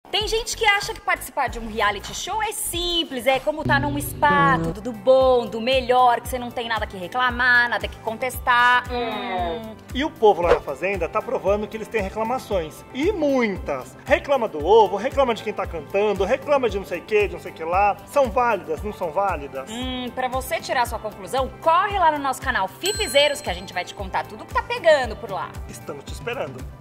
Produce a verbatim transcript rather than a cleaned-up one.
Tem gente que acha que participar de um reality show é simples, é como tá num spa, tudo do bom, do melhor, que você não tem nada que reclamar, nada que contestar. Hum. E o povo lá na fazenda tá provando que eles têm reclamações. E muitas. Reclama do ovo, reclama de quem tá cantando, reclama de não sei o que, de não sei o que lá. São válidas, não são válidas? Hum, pra você tirar sua conclusão, corre lá no nosso canal Fifizeiros que a gente vai te contar tudo que tá pegando por lá. Estamos te esperando.